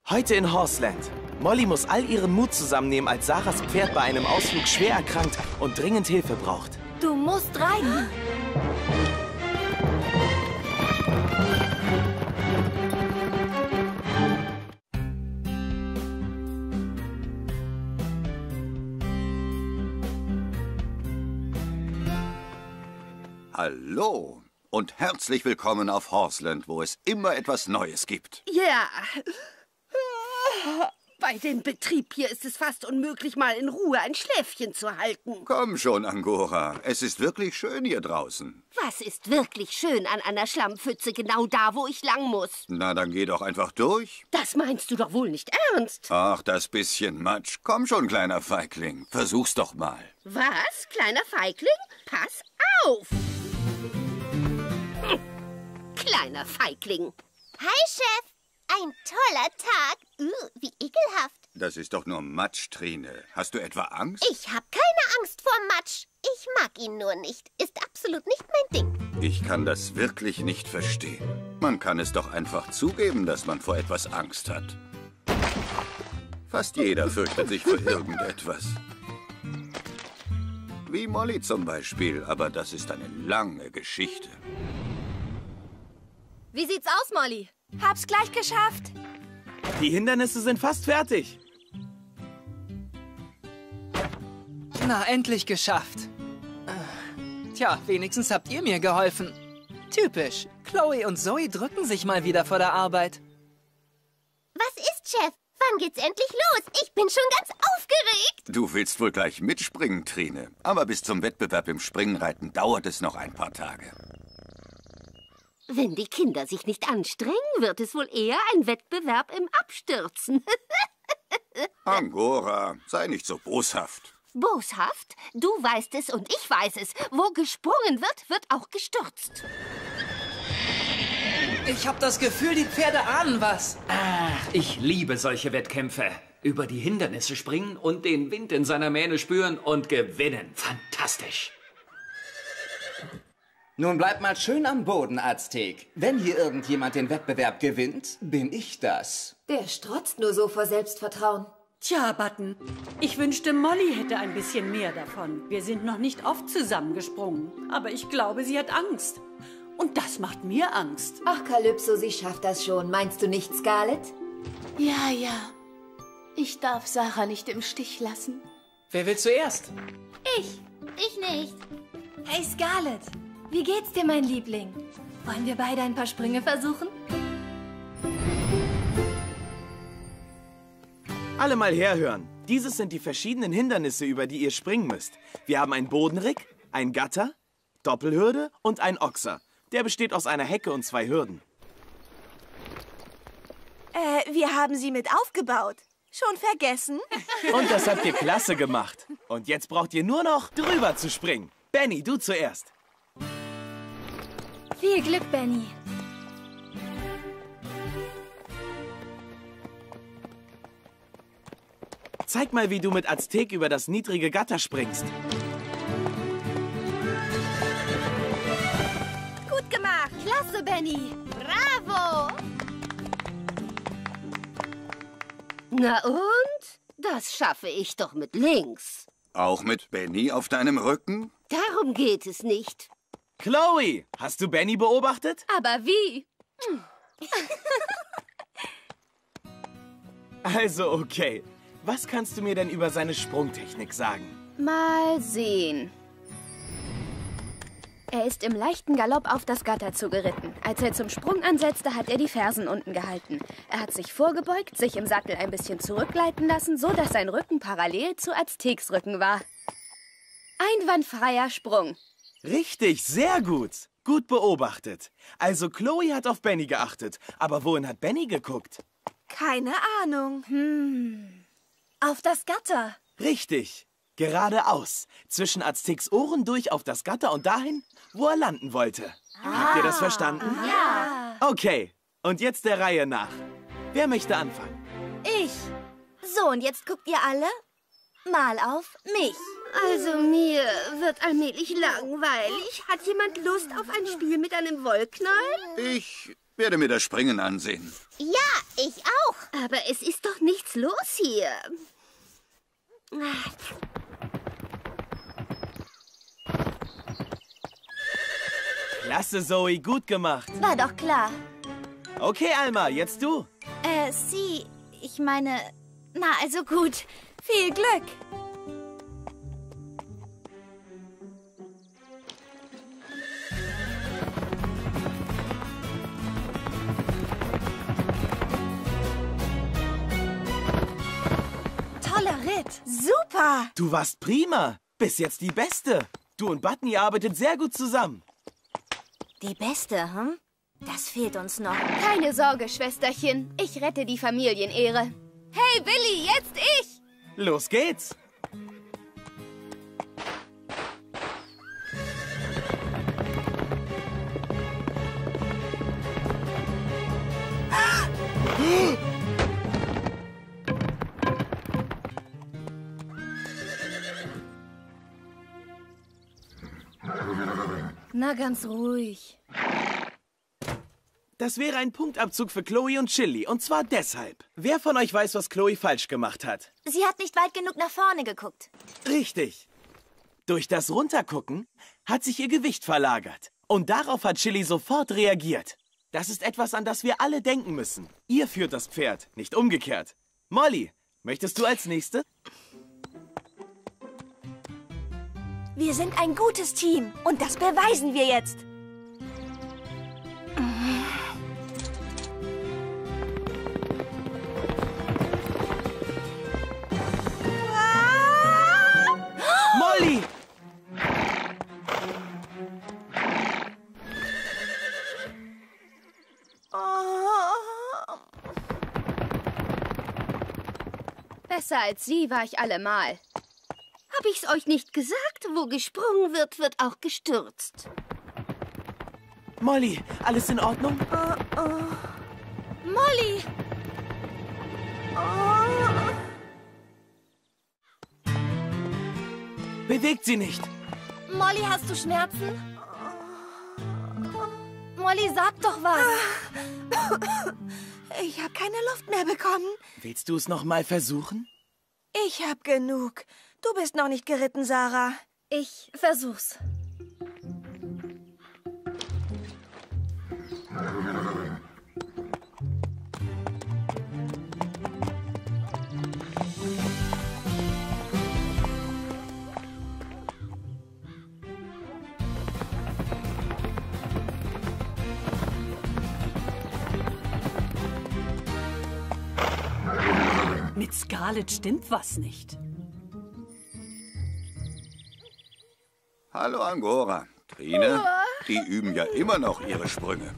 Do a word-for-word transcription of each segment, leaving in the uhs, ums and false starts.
Heute in Horseland. Molly muss all ihren Mut zusammennehmen, als Sarahs Pferd bei einem Ausflug schwer erkrankt und dringend Hilfe braucht. Du musst reiten. Hallo und herzlich willkommen auf Horseland, wo es immer etwas Neues gibt. Ja. Bei dem Betrieb hier ist es fast unmöglich, mal in Ruhe ein Schläfchen zu halten. Komm schon, Angora. Es ist wirklich schön hier draußen. Was ist wirklich schön an einer Schlammpfütze genau da, wo ich lang muss? Na, dann geh doch einfach durch. Das meinst du doch wohl nicht ernst? Ach, das bisschen Matsch. Komm schon, kleiner Feigling. Versuch's doch mal. Was? Kleiner Feigling? Pass auf! Hm. Kleiner Feigling. Hi, Chef. Ein toller Tag. Uh, wie ekelhaft. Das ist doch nur Matsch, Trine. Hast du etwa Angst? Ich habe keine Angst vor Matsch. Ich mag ihn nur nicht. Ist absolut nicht mein Ding. Ich kann das wirklich nicht verstehen. Man kann es doch einfach zugeben, dass man vor etwas Angst hat. Fast jeder fürchtet sich vor irgendetwas. Wie Molly zum Beispiel, aber das ist eine lange Geschichte. Wie sieht's aus, Molly? Hab's gleich geschafft. Die Hindernisse sind fast fertig. Na, endlich geschafft. Tja, wenigstens habt ihr mir geholfen. Typisch. Chloe und Zoe drücken sich mal wieder vor der Arbeit. Was ist, Chef? Wann geht's endlich los? Ich bin schon ganz aufgeregt. Du willst wohl gleich mitspringen, Trine. Aber bis zum Wettbewerb im Springreiten dauert es noch ein paar Tage. Wenn die Kinder sich nicht anstrengen, wird es wohl eher ein Wettbewerb im Abstürzen. Angora, sei nicht so boshaft. Boshaft? Du weißt es und ich weiß es. Wo gesprungen wird, wird auch gestürzt. Ich hab das Gefühl, die Pferde ahnen was. Ach, ich liebe solche Wettkämpfe. Über die Hindernisse springen und den Wind in seiner Mähne spüren und gewinnen. Fantastisch. Nun bleib mal schön am Boden, Aztek. Wenn hier irgendjemand den Wettbewerb gewinnt, bin ich das. Der strotzt nur so vor Selbstvertrauen. Tja, Button, ich wünschte, Molly hätte ein bisschen mehr davon. Wir sind noch nicht oft zusammengesprungen, aber ich glaube, sie hat Angst. Und das macht mir Angst. Ach, Calypso, sie schafft das schon. Meinst du nicht, Scarlett? Ja, ja. Ich darf Sarah nicht im Stich lassen. Wer will zuerst? Ich. Ich nicht. Hey, Scarlett. Wie geht's dir, mein Liebling? Wollen wir beide ein paar Sprünge versuchen? Alle mal herhören. Dieses sind die verschiedenen Hindernisse, über die ihr springen müsst. Wir haben ein Bodenrick, ein Gatter, Doppelhürde und ein Ochser. Der besteht aus einer Hecke und zwei Hürden. Äh, wir haben sie mit aufgebaut. Schon vergessen? Und das habt ihr klasse gemacht. Und jetzt braucht ihr nur noch drüber zu springen. Benny, du zuerst. Viel Glück, Benny. Zeig mal, wie du mit Aztek über das niedrige Gatter springst. Gut gemacht. Klasse, Benny. Bravo. Na und? Das schaffe ich doch mit links. Auch mit Benny auf deinem Rücken? Darum geht es nicht. Chloe, hast du Benny beobachtet? Aber wie? Also, okay. Was kannst du mir denn über seine Sprungtechnik sagen? Mal sehen. Er ist im leichten Galopp auf das Gatter zugeritten. Als er zum Sprung ansetzte, hat er die Fersen unten gehalten. Er hat sich vorgebeugt, sich im Sattel ein bisschen zurückgleiten lassen, so dass sein Rücken parallel zu Azteks Rücken war. Einwandfreier Sprung. Richtig, sehr gut. Gut beobachtet. Also Chloe hat auf Benny geachtet. Aber wohin hat Benny geguckt? Keine Ahnung. Hm. Auf das Gatter. Richtig. Geradeaus. Zwischen Azteks Ohren durch auf das Gatter und dahin, wo er landen wollte. Ah. Habt ihr das verstanden? Ja. Okay. Und jetzt der Reihe nach. Wer möchte anfangen? Ich. So, und jetzt guckt ihr alle mal auf mich. Also mir wird allmählich langweilig. Hat jemand Lust auf ein Spiel mit einem Wollknäuel? Ich Werde mir das Springen ansehen. Ja, ich auch. Aber es ist doch nichts los hier. Klasse, Zoe, gut gemacht. War doch klar. Okay, Alma, jetzt du. Äh, sie, ich meine, na also gut. Viel Glück. Toller Ritt. Super. Du warst prima. Bis jetzt die Beste. Du und Button, ihr arbeitet sehr gut zusammen. Die Beste, hm? Das fehlt uns noch. Keine Sorge, Schwesterchen. Ich rette die Familienehre. Hey, Billy, jetzt ich! Los geht's. Na, ganz ruhig. Das wäre ein Punktabzug für Chloe und Chili. Und zwar deshalb. Wer von euch weiß, was Chloe falsch gemacht hat? Sie hat nicht weit genug nach vorne geguckt. Richtig. Durch das Runtergucken hat sich ihr Gewicht verlagert. Und darauf hat Chili sofort reagiert. Das ist etwas, an das wir alle denken müssen. Ihr führt das Pferd, nicht umgekehrt. Molly, möchtest du als Nächste? Wir sind ein gutes Team und das beweisen wir jetzt. Molly! Besser als sie war ich allemal. Hab ich's euch nicht gesagt? Wo gesprungen wird, wird auch gestürzt. Molly, alles in Ordnung? Uh, uh. Molly! Uh. Bewegt sie nicht. Molly, hast du Schmerzen? Molly, sag doch was. Ich habe keine Luft mehr bekommen. Willst du es noch mal versuchen? Ich hab genug. Du bist noch nicht geritten, Sarah. Ich versuch's. Mit Scarlett stimmt was nicht. Hallo, Angora. Trine, die üben ja immer noch ihre Sprünge.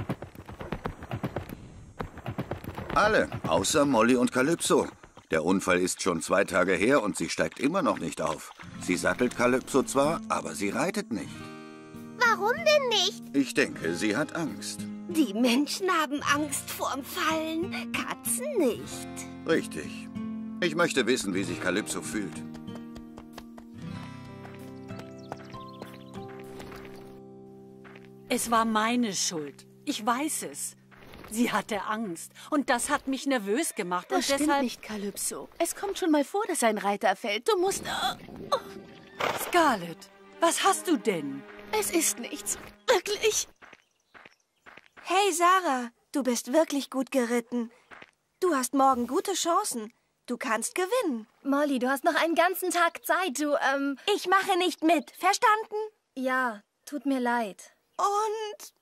Alle, außer Molly und Calypso. Der Unfall ist schon zwei Tage her und sie steigt immer noch nicht auf. Sie sattelt Calypso zwar, aber sie reitet nicht. Warum denn nicht? Ich denke, sie hat Angst. Die Menschen haben Angst vorm Fallen, Katzen nicht. Richtig. Ich möchte wissen, wie sich Calypso fühlt. Es war meine Schuld. Ich weiß es. Sie hatte Angst. Und das hat mich nervös gemacht. Das und stimmt deshalb... nicht, Calypso. Es kommt schon mal vor, dass ein Reiter fällt. Du musst... Oh. Scarlett, was hast du denn? Es ist nichts. Wirklich. Hey, Sarah, du bist wirklich gut geritten. Du hast morgen gute Chancen. Du kannst gewinnen. Molly, du hast noch einen ganzen Tag Zeit. Du, ähm... Ich mache nicht mit. Verstanden? Ja, tut mir leid. Und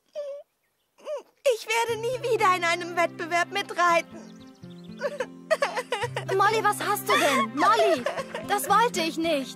ich werde nie wieder in einem Wettbewerb mitreiten. Molly, was hast du denn? Molly, das wollte ich nicht.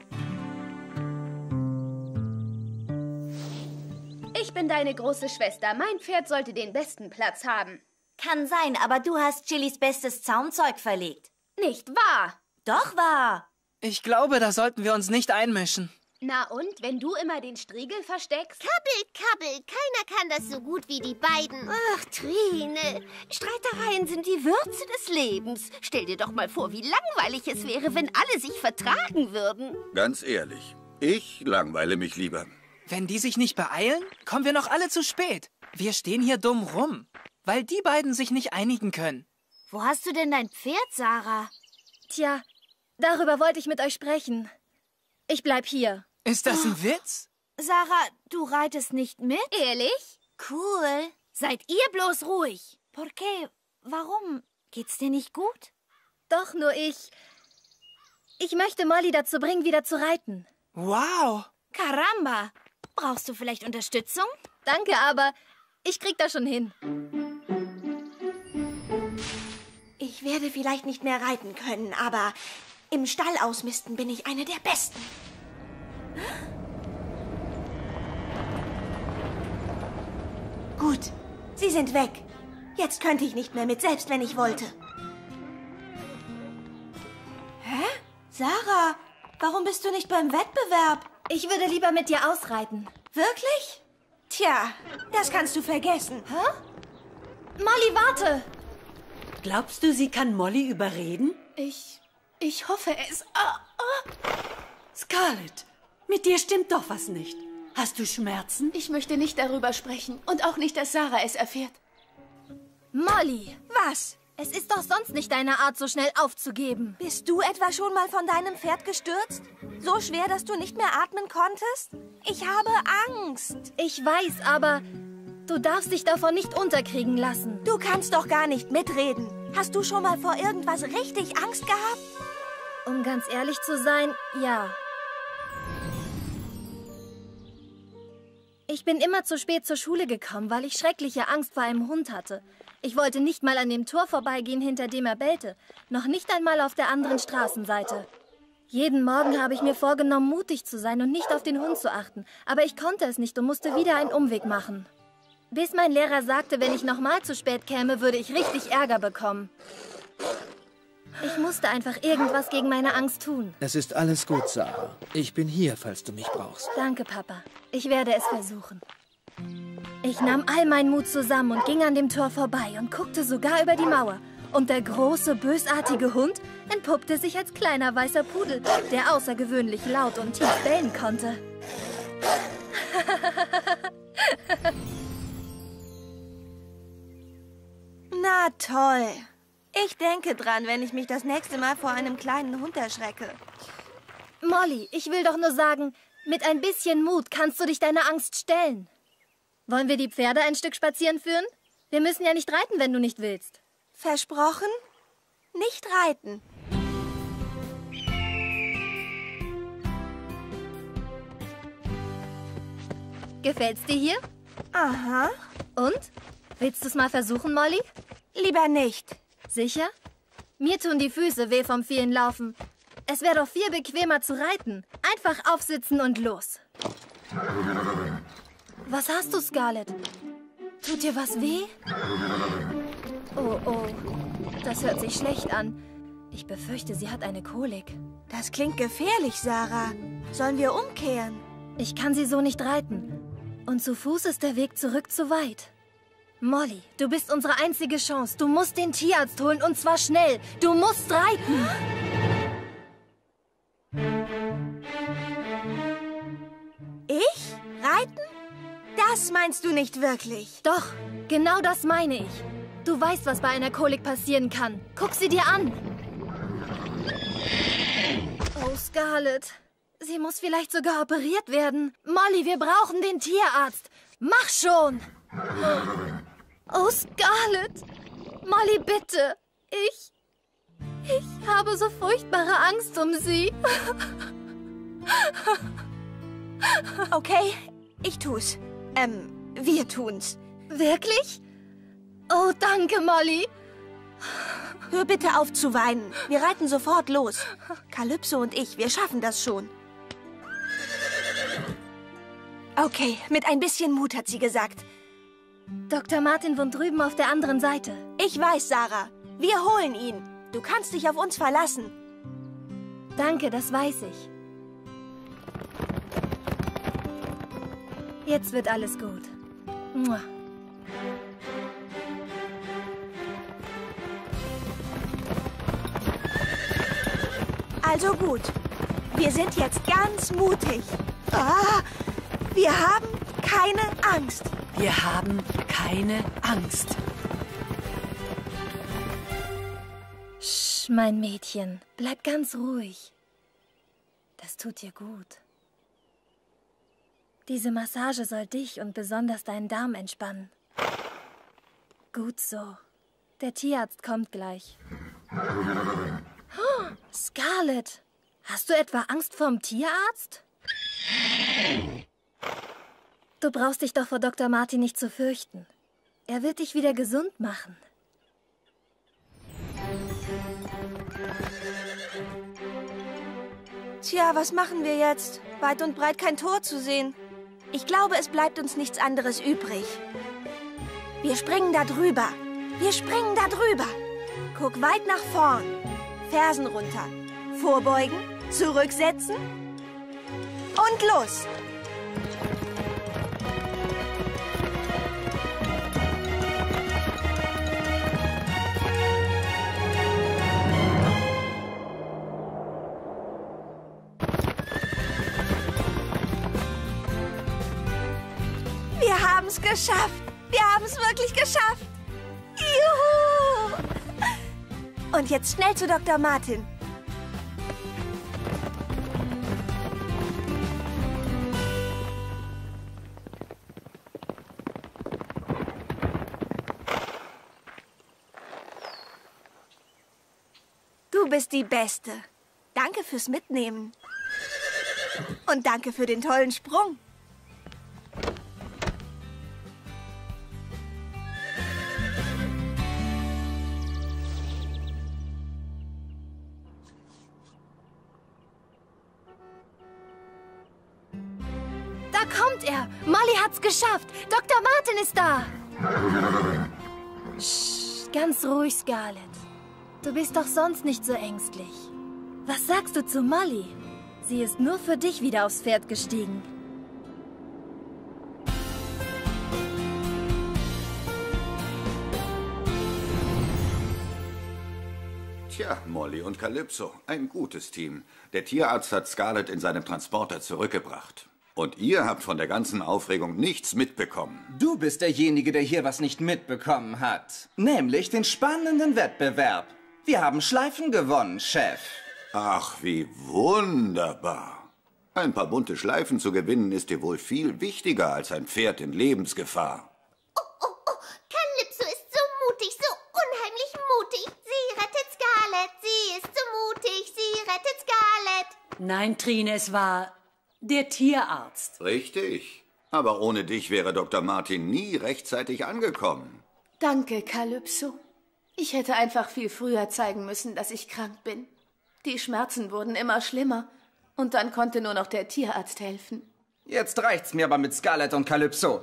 Ich bin deine große Schwester. Mein Pferd sollte den besten Platz haben. Kann sein, aber du hast Chillis bestes Zaumzeug verlegt. Nicht wahr? Doch wahr. Ich glaube, da sollten wir uns nicht einmischen. Na und, wenn du immer den Striegel versteckst? Kabbel, kabbel, keiner kann das so gut wie die beiden. Ach, Trine, Streitereien sind die Würze des Lebens. Stell dir doch mal vor, wie langweilig es wäre, wenn alle sich vertragen würden. Ganz ehrlich, ich langweile mich lieber. Wenn die sich nicht beeilen, kommen wir noch alle zu spät. Wir stehen hier dumm rum, weil die beiden sich nicht einigen können. Wo hast du denn dein Pferd, Sarah? Tja, darüber wollte ich mit euch sprechen. Ich bleib hier. Ist das ein Witz? Sarah, du reitest nicht mit? Ehrlich? Cool. Seid ihr bloß ruhig. Por qué? Warum? Geht's dir nicht gut? Doch, nur ich... Ich möchte Molly dazu bringen, wieder zu reiten. Wow. Caramba. Brauchst du vielleicht Unterstützung? Danke, aber ich krieg das schon hin. Ich werde vielleicht nicht mehr reiten können, aber im Stall ausmisten bin ich eine der Besten. Gut, sie sind weg. Jetzt könnte ich nicht mehr mit, selbst wenn ich wollte. Hä? Sarah, warum bist du nicht beim Wettbewerb? Ich würde lieber mit dir ausreiten. Wirklich? Tja, das kannst du vergessen. Hä? Molly, warte! Glaubst du, sie kann Molly überreden? Ich... ich hoffe es. Ah, ah. Scarlett, mit dir stimmt doch was nicht. Hast du Schmerzen? Ich möchte nicht darüber sprechen und auch nicht, dass Sarah es erfährt. Molly! Was? Es ist doch sonst nicht deine Art, so schnell aufzugeben. Bist du etwa schon mal von deinem Pferd gestürzt? So schwer, dass du nicht mehr atmen konntest? Ich habe Angst. Ich weiß, aber du darfst dich davon nicht unterkriegen lassen. Du kannst doch gar nicht mitreden. Hast du schon mal vor irgendwas richtig Angst gehabt? Um ganz ehrlich zu sein, ja. Ich bin immer zu spät zur Schule gekommen, weil ich schreckliche Angst vor einem Hund hatte. Ich wollte nicht mal an dem Tor vorbeigehen, hinter dem er bellte. Noch nicht einmal auf der anderen Straßenseite. Jeden Morgen habe ich mir vorgenommen, mutig zu sein und nicht auf den Hund zu achten. Aber ich konnte es nicht und musste wieder einen Umweg machen. Bis mein Lehrer sagte, wenn ich nochmal zu spät käme, würde ich richtig Ärger bekommen. Ich musste einfach irgendwas gegen meine Angst tun. Es ist alles gut, Sarah. Ich bin hier, falls du mich brauchst. Danke, Papa. Ich werde es versuchen. Ich nahm all meinen Mut zusammen und ging an dem Tor vorbei und guckte sogar über die Mauer. Und der große, bösartige Hund entpuppte sich als kleiner weißer Pudel, der außergewöhnlich laut und tief bellen konnte. Na toll. Ich denke dran, wenn ich mich das nächste Mal vor einem kleinen Hund erschrecke. Molly, ich will doch nur sagen, mit ein bisschen Mut kannst du dich deiner Angst stellen. Wollen wir die Pferde ein Stück spazieren führen? Wir müssen ja nicht reiten, wenn du nicht willst. Versprochen? Nicht reiten. Gefällt's dir hier? Aha. Und? Willst du es mal versuchen, Molly? Lieber nicht. Sicher? Mir tun die Füße weh vom vielen Laufen. Es wäre doch viel bequemer zu reiten. Einfach aufsitzen und los. Was hast du, Scarlett? Tut dir was weh? Oh, oh. Das hört sich schlecht an. Ich befürchte, sie hat eine Kolik. Das klingt gefährlich, Sarah. Sollen wir umkehren? Ich kann sie so nicht reiten. Und zu Fuß ist der Weg zurück zu weit. Molly, du bist unsere einzige Chance. Du musst den Tierarzt holen, und zwar schnell. Du musst reiten. Ich? Reiten? Das meinst du nicht wirklich? Doch, genau das meine ich. Du weißt, was bei einer Kolik passieren kann. Guck sie dir an. Oh, Scarlett. Sie muss vielleicht sogar operiert werden. Molly, wir brauchen den Tierarzt. Mach schon! Oh, Scarlett! Molly, bitte! Ich... Ich habe so furchtbare Angst um sie. Okay, ich tu's. Ähm, wir tun's. Wirklich? Oh, danke, Molly. Hör bitte auf zu weinen. Wir reiten sofort los. Kalypso und ich, wir schaffen das schon. Okay, mit ein bisschen Mut, hat sie gesagt. Doktor Martin wohnt drüben auf der anderen Seite. Ich weiß, Sarah. Wir holen ihn. Du kannst dich auf uns verlassen. Danke, das weiß ich. Jetzt wird alles gut. Mua. Also gut. Wir sind jetzt ganz mutig. Ah, wir haben keine Angst. Wir haben keine Angst. Sch, mein Mädchen, bleib ganz ruhig. Das tut dir gut. Diese Massage soll dich und besonders deinen Darm entspannen. Gut so. Der Tierarzt kommt gleich. Oh, Scarlett, hast du etwa Angst vorm Tierarzt? Du brauchst dich doch vor Doktor Martin nicht zu fürchten. Er wird dich wieder gesund machen. Tja, was machen wir jetzt? Weit und breit kein Tor zu sehen. Ich glaube, es bleibt uns nichts anderes übrig. Wir springen da drüber. Wir springen da drüber. Guck weit nach vorn. Fersen runter. Vorbeugen, zurücksetzen und los. Wir haben es geschafft. Wir haben es wirklich geschafft. Juhu! Und jetzt schnell zu Doktor Martin. Du bist die Beste. Danke fürs Mitnehmen. Und danke für den tollen Sprung. Da kommt er. Molly hat's geschafft. Doktor Martin ist da. Psst, ganz ruhig, Scarlett. Du bist doch sonst nicht so ängstlich. Was sagst du zu Molly? Sie ist nur für dich wieder aufs Pferd gestiegen. Tja, Molly und Calypso, ein gutes Team. Der Tierarzt hat Scarlett in seinem Transporter zurückgebracht. Und ihr habt von der ganzen Aufregung nichts mitbekommen. Du bist derjenige, der hier was nicht mitbekommen hat. Nämlich den spannenden Wettbewerb. Wir haben Schleifen gewonnen, Chef. Ach, wie wunderbar. Ein paar bunte Schleifen zu gewinnen, ist dir wohl viel wichtiger als ein Pferd in Lebensgefahr. Oh, oh, oh, Calypso ist so mutig, so unheimlich mutig. Sie rettet Scarlett, sie ist so mutig, sie rettet Scarlett. Nein, Trine, es war der Tierarzt. Richtig. Aber ohne dich wäre Doktor Martin nie rechtzeitig angekommen. Danke, Calypso. Ich hätte einfach viel früher zeigen müssen, dass ich krank bin. Die Schmerzen wurden immer schlimmer. Und dann konnte nur noch der Tierarzt helfen. Jetzt reicht's mir aber mit Scarlett und Calypso.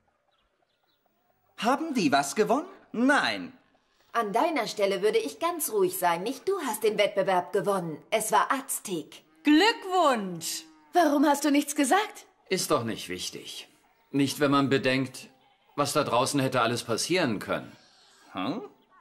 Haben die was gewonnen? Nein. An deiner Stelle würde ich ganz ruhig sein. Nicht du hast den Wettbewerb gewonnen. Es war Aztek. Glückwunsch! Warum hast du nichts gesagt? Ist doch nicht wichtig. Nicht, wenn man bedenkt, was da draußen hätte alles passieren können. Hm?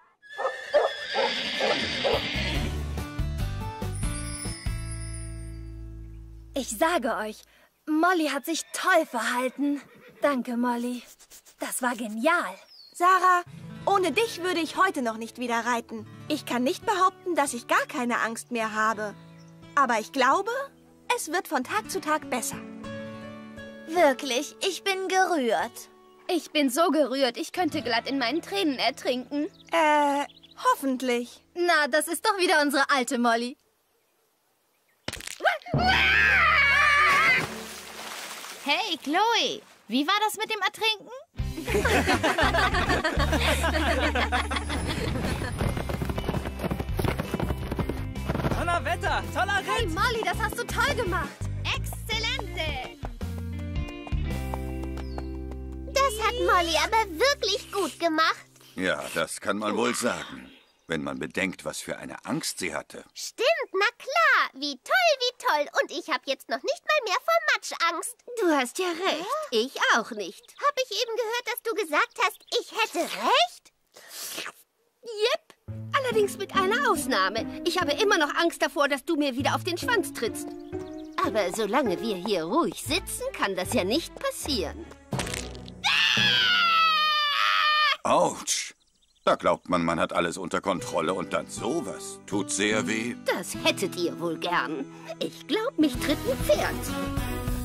Ich sage euch, Molly hat sich toll verhalten. Danke, Molly. Das war genial. Sarah, ohne dich würde ich heute noch nicht wieder reiten. Ich kann nicht behaupten, dass ich gar keine Angst mehr habe. Aber ich glaube, es wird von Tag zu Tag besser. Wirklich, ich bin gerührt. Ich bin so gerührt, ich könnte glatt in meinen Tränen ertrinken. Äh, hoffentlich. Na, das ist doch wieder unsere alte Molly. Hey, Chloe, wie war das mit dem Ertrinken? Donnerwetter, toller Ritt! Hey, Molly, das hast du toll gemacht. Exzellente! Das hat Molly aber wirklich gut gemacht. Ja, das kann man wohl sagen. Wenn man bedenkt, was für eine Angst sie hatte. Stimmt, na klar. Wie toll, wie toll. Und ich habe jetzt noch nicht mal mehr vor Matschangst. Du hast ja recht. Ich auch nicht. Hab ich eben gehört, dass du gesagt hast, ich hätte recht? Jep. Allerdings mit einer Ausnahme. Ich habe immer noch Angst davor, dass du mir wieder auf den Schwanz trittst. Aber solange wir hier ruhig sitzen, kann das ja nicht passieren. Ah! Autsch. Da glaubt man, man hat alles unter Kontrolle und dann sowas. Tut sehr weh. Das hättet ihr wohl gern. Ich glaub, mich tritt ein Pferd.